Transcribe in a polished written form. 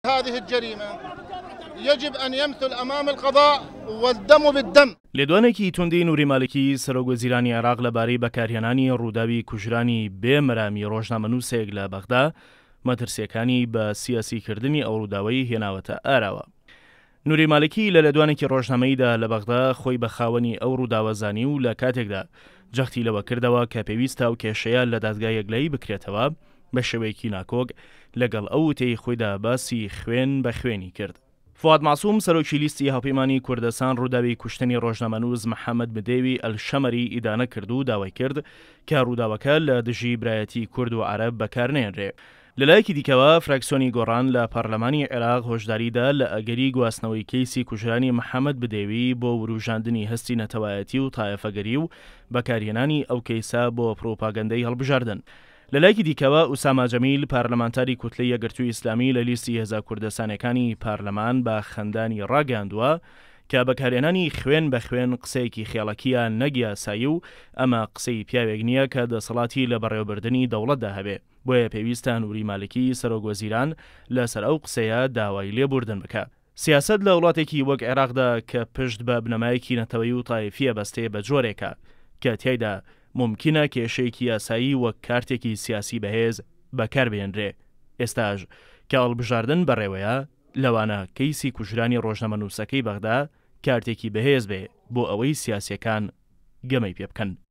هذه الجريمة يجب أن يمثل أمام القضاء والدم بالدم. لێدوانێکی توندی نووری مالکی سەرۆکوەزیرانی عێراق لەبارەی بەکارهێنانی ڕووداوی کوژرانی بێمەرامی ڕۆژنامەنووسێک لە بەغدا مەترسیەکانی بە سیاسیکردنی ئەو ڕووداوەی هێناوەتە ئاراوە. نووری مالکی لە لێدوانێکی ڕۆژنامەییدا لە بەغدا خۆی بە خاوەنی ئەو ڕووداوەزانی و لە کاتێکدا جەختی لەوە کردەوە کە پێویستە و کێشەیە لە دادگای یەکلایی بکرێتەوە بە شێوەیەکی ناکۆک لەگەڵ ئەو وتەی خۆیدا باسی خوێن بە خوێنی کرد. فواد معسووم سەرۆکی لیستی هاوپەیمانی کوردستان ڕووداوی کوشتنی ڕۆژنامەنووس محەممەد بدەوی ئەلشەمەری ئیدانە کرد و داوای کرد کە ڕووداوەکە لە دژی برایەتی کورد و عەرەب بەکارنێنرێ. لەلایەکی دیکەوە فراکسیۆنی گۆڕان لە پەرلەمانی عێراق هۆشداریدا لە ئەگەری گواستنەوەی کەیسی کوژرانی محەممەد بدەوی بۆ وروژاندنی هەستی نەتەوایەتی و تایەفەگەری و بەکارهێنانی ئەو کەیسە بۆ پرۆپاگەندەی هەڵبژاردن. لەلایەکی دیکەوە ئوساما جەمیل پارلەمانتاری کوتلەی یەکگرتووی ئیسلامی لە لیستی هێزە کوردستانەکانی پارلەمان بە خەندانی ڕاگەاندووە کە بەکارهێنانی خوێن بە خوێن قسەیەکی خێڵەکیە نەگیاسایی و ئەمە قسەی پیاوێک نییە کە دەسەڵاتی لە بەڕێوەبردننی دەوڵەتدا هەبێ. بۆیە پێویستە نووری مالکی سەرۆکوەزیران لەسەر ئەو قسەیە داوای لێبوردن بکە. سیاست لە وڵاتێکی وەک عێراقدا کە پشت بە بنەمایەکی نەتەوەی و تایفیە بەستێ بە جۆرێکە کە تیایدا ممکنە کێشەیەکی یاسایی وەک کارتێکی سیاسی بەهێز بەکاربێنرێ. ئێستاژ کە هەڵبژاردن بەڕێوەیە لەوانە کەیسی کوژرانی ڕۆژنامەنووسەکەی بەغدا کارتێکی بەهێز بێ بۆ ئەوەی سیاسیەکان گەمەی پێ بکەن.